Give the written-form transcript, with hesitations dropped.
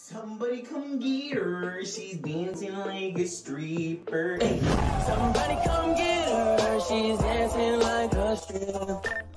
Somebody come get her, she's dancing like a stripper. Hey. Somebody come get her, she's dancing like a stripper.